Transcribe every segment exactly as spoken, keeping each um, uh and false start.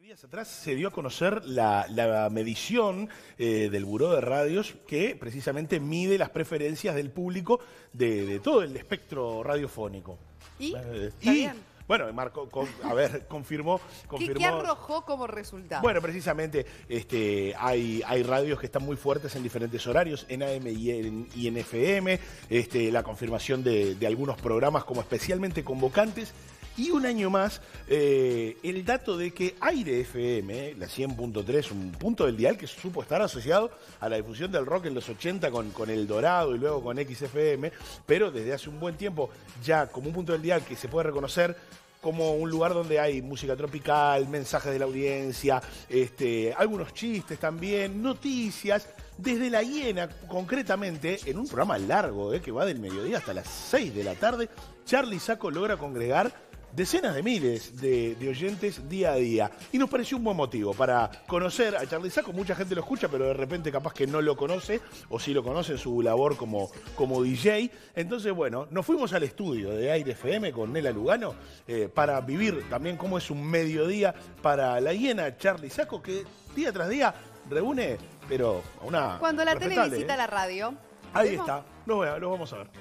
Días atrás se dio a conocer la, la medición eh, del Buró de Radios que precisamente mide las preferencias del público de, de todo el espectro radiofónico. ¿Y? Eh, ¿Está y bien? Bueno, Marco, con, a ver, confirmó, confirmó. ¿Qué, ¿Qué arrojó como resultado? Bueno, precisamente este, hay, hay radios que están muy fuertes en diferentes horarios, en A M y en, y en F M, este, la confirmación de, de algunos programas como especialmente convocantes. Y un año más, eh, el dato de que Aire F M, la cien punto tres, un punto del dial que supo estar asociado a la difusión del rock en los ochenta con, con El Dorado y luego con X F M, pero desde hace un buen tiempo ya como un punto del dial que se puede reconocer como un lugar donde hay música tropical, mensajes de la audiencia, este, algunos chistes también, noticias. Desde La Hiena, concretamente, en un programa largo eh, que va del mediodía hasta las seis de la tarde, Charly Sacco logra congregar decenas de miles de, de oyentes día a día. Y nos pareció un buen motivo para conocer a Charly Sacco. Mucha gente lo escucha, pero de repente capaz que no lo conoce, o sí lo conoce en su labor como, como D J. Entonces, bueno, nos fuimos al estudio de Aire F M con Nela Lugano eh, para vivir también cómo es un mediodía para La Hiena, Charly Sacco, que día tras día reúne, pero a una Cuando la tele visita ¿eh? la radio. Ahí ¿Vemos? está, lo, lo vamos a ver.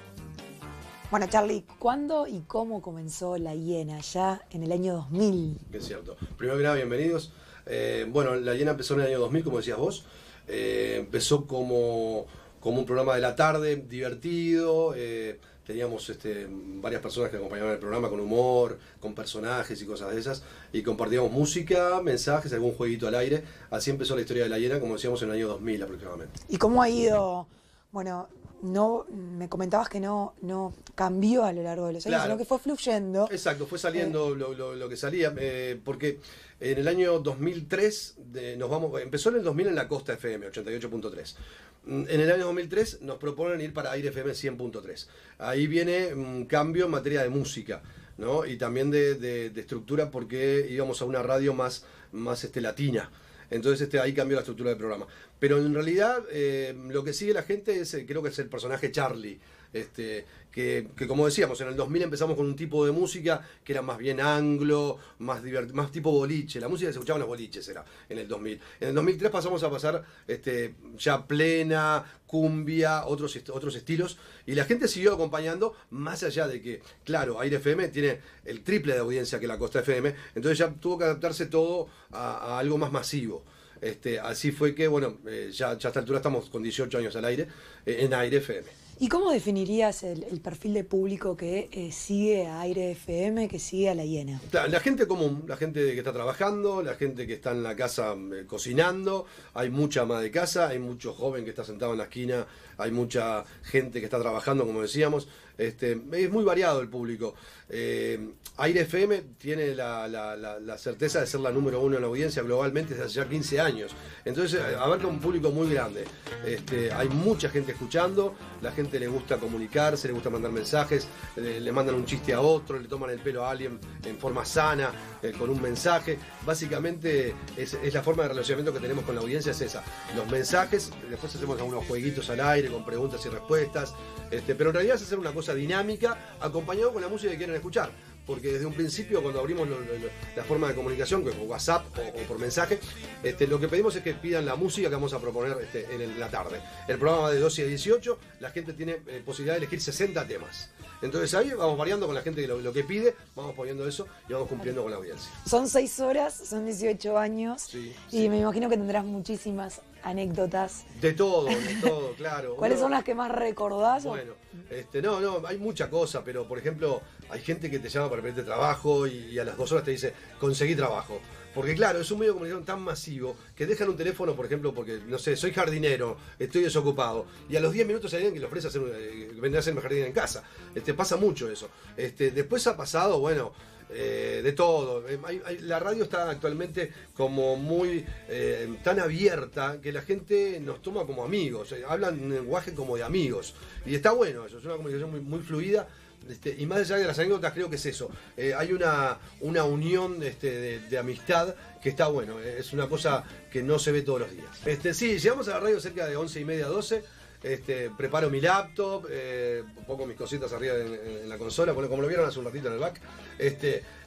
Bueno, Charly, ¿cuándo y cómo comenzó La Hiena? Ya en el año dos mil. Es cierto. Primero que nada, bienvenidos. Eh, bueno, La Hiena empezó en el año dos mil, como decías vos. Eh, empezó como, como un programa de la tarde, divertido. Eh, teníamos este, varias personas que acompañaban el programa con humor, con personajes y cosas de esas. Y compartíamos música, mensajes, algún jueguito al aire. Así empezó la historia de La Hiena, como decíamos, en el año dos mil aproximadamente. ¿Y cómo ha ido? Bueno, no, me comentabas que no, no cambió a lo largo de los años, Claro. sino que fue fluyendo. Exacto, fue saliendo Eh. lo, lo, lo que salía, eh, porque en el año dos mil tres de, nos vamos, empezó en el dos mil en la Costa F M, ochenta y ocho punto tres. En el año dos mil tres nos proponen ir para Aire F M cien punto tres. Ahí viene un cambio en materia de música, ¿no? Y también de, de, de estructura, porque íbamos a una radio más, más este, latina. Entonces este, ahí cambió la estructura del programa. Pero en realidad eh, lo que sigue la gente es, eh, creo que es el personaje Charly. Este, que, que como decíamos, en el dos mil empezamos con un tipo de música que era más bien anglo, más, divert, más tipo boliche. La música que se escuchaba en los boliches era en el dos mil. En el dos mil tres pasamos a pasar este, ya plena, cumbia, otros, otros estilos. Y la gente siguió acompañando, más allá de que, claro, Aire F M tiene el triple de audiencia que la Costa F M. Entonces ya tuvo que adaptarse todo a, a algo más masivo. Este, así fue que, bueno, eh, ya, ya a esta altura estamos con dieciocho años al aire, eh, en Aire F M. ¿Y cómo definirías el, el perfil de público que eh, sigue a Aire F M, que sigue a La Hiena? La, la gente común, la gente que está trabajando, la gente que está en la casa eh, cocinando, hay mucha ama de casa, hay mucho joven que está sentado en la esquina, hay mucha gente que está trabajando, como decíamos. Este, es muy variado el público. Eh, Aire F M tiene la, la, la, la certeza de ser la número uno en la audiencia globalmente desde hace ya quince años. Entonces abarca un público muy grande. Este, hay mucha gente escuchando, la gente le gusta comunicarse, le gusta mandar mensajes, le, le mandan un chiste a otro, le toman el pelo a alguien en forma sana, eh, con un mensaje. Básicamente es, es la forma de relacionamiento que tenemos con la audiencia, es esa. Los mensajes, después hacemos algunos jueguitos al aire con preguntas y respuestas, este, pero en realidad es hacer una cosa dinámica acompañado con la música que quieren escuchar. Porque desde un principio, cuando abrimos lo, lo, la forma de comunicación, que por WhatsApp o, o por mensaje, este, lo que pedimos es que pidan la música que vamos a proponer este, en el, la tarde. El programa va de doce a dieciocho, la gente tiene eh, posibilidad de elegir sesenta temas. Entonces ahí vamos variando con la gente lo, lo que pide, vamos poniendo eso y vamos cumpliendo con la audiencia. Son seis horas, son dieciocho años, Sí, y sí. me imagino que tendrás muchísimas anécdotas. De todo, de todo, claro. ¿Cuáles Uno- son las que más recordás? Bueno, este, no, no, hay mucha cosa, pero por ejemplo, hay gente que te llama para pedirte trabajo y, y a las dos horas te dice, conseguí trabajo. Porque claro, es un medio de comunicación tan masivo que dejan un teléfono, por ejemplo, porque, no sé, soy jardinero, estoy desocupado, y a los diez minutos hay alguien que le ofrece hacer, eh, vender a hacerme jardín en casa. Este, pasa mucho eso. Este, después ha pasado, bueno, eh, de todo. Eh, hay- hay- la radio está actualmente como muy eh, tan abierta que la gente nos toma como amigos, eh, hablan un lenguaje como de amigos. Y está bueno eso, es una comunicación muy, muy fluida. Este, y más allá de las anécdotas, creo que es eso. Eh, hay una, una unión este, de, de amistad que está bueno. Eh, es una cosa que no se ve todos los días. Este, sí, llegamos a la radio cerca de once y media, doce. Este, preparo mi laptop, eh, pongo mis cositas arriba en, en la consola, como lo vieron hace un ratito en el back. Este,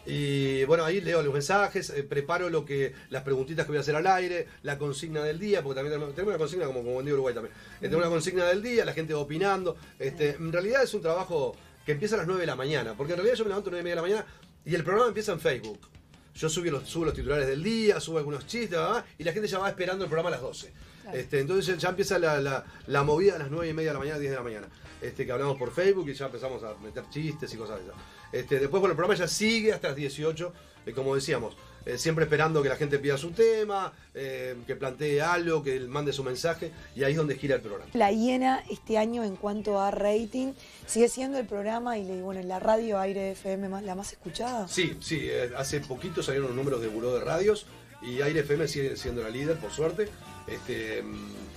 Y bueno, ahí leo los mensajes, eh, preparo lo que las preguntitas que voy a hacer al aire, la consigna del día, porque también tenemos, tenemos una consigna como, como Buen Día Uruguay también. Eh, tenemos una consigna del día, la gente va opinando. Este, en realidad es un trabajo que empieza a las nueve de la mañana, porque en realidad yo me levanto a las nueve y media de la mañana y el programa empieza en Facebook. Yo subo los, subo los titulares del día, subo algunos chistes, ¿verdad? Y la gente ya va esperando el programa a las doce. Claro. Este, entonces ya empieza la, la, la movida a las nueve y media de la mañana, diez de la mañana. Este, que hablamos por Facebook y ya empezamos a meter chistes y cosas de esas. Este, después, bueno, el programa ya sigue hasta las dieciocho, eh, como decíamos, eh, siempre esperando que la gente pida su tema, eh, que plantee algo, que mande su mensaje, y ahí es donde gira el programa. La Hiena este año en cuanto a rating, ¿sigue siendo el programa y bueno, la radio Aire F M más, la más escuchada? Sí, sí, eh, hace poquito salieron los números de Buró de Radios, y Aire F M sigue siendo la líder, por suerte. Este,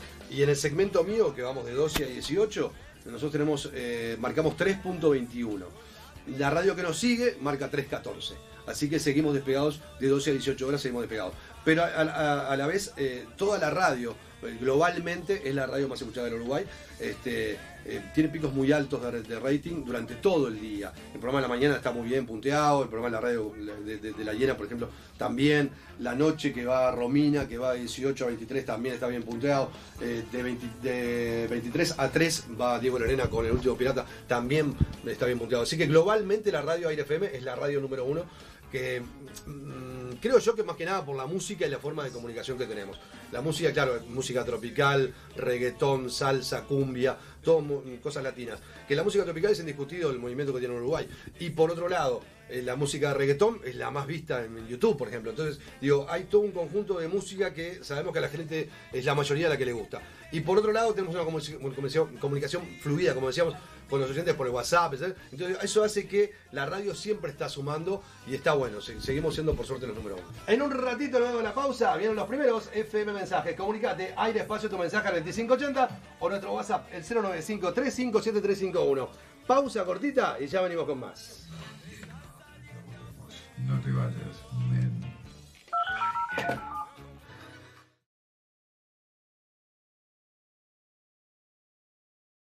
y en el segmento mío, que vamos de doce a dieciocho, nosotros tenemos, eh, marcamos tres punto veintiuno. La radio que nos sigue marca tres punto catorce. Así que seguimos despegados de doce a dieciocho horas, seguimos despegados. Pero a, a, a la vez, eh, toda la radio, eh, globalmente, es la radio más escuchada del Uruguay. Este, eh, tiene picos muy altos de, de rating durante todo el día. El programa de la mañana está muy bien punteado, el programa de la radio de, de, de La Hiena, por ejemplo, también. La noche que va a Romina, que va de dieciocho a veintitrés, también está bien punteado. Eh, de, veinte, de veintitrés a tres va Diego Lorena con El Último Pirata, también está bien punteado. Así que globalmente la radio Aire F M es la radio número uno, que mmm, creo yo que más que nada por la música y la forma de comunicación que tenemos. La música, claro, música tropical, reggaetón, salsa, cumbia, todo cosas latinas. Que la música tropical es indiscutido el movimiento que tiene Uruguay. Y por otro lado, eh, la música de reggaetón es la más vista en YouTube, por ejemplo. Entonces, digo, hay todo un conjunto de música que sabemos que a la gente es la mayoría la que le gusta. Y por otro lado, tenemos una comunicación, comunicación fluida, como decíamos, con los oyentes por el WhatsApp, ¿sabes? Entonces eso hace que la radio siempre está sumando y está bueno, seguimos siendo por suerte los número uno. En un ratito luego de la pausa vienen los primeros F M mensajes. Comunicate, aire espacio tu mensaje al veinticinco ochenta o nuestro WhatsApp el cero nueve cinco tres cinco siete tres cinco uno. Pausa cortita y ya venimos con más. No te vayas, men.